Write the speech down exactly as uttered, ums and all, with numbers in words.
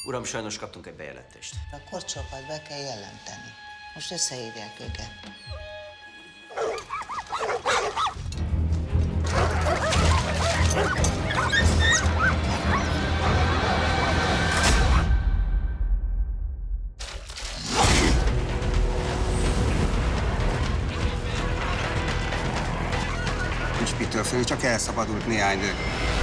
Uram, sajnos kaptunk egy bejelentést. A korcsokat be kell jelenteni. Most összehívják őket. Nincs mitől félni, csak elszabadult néhány nő.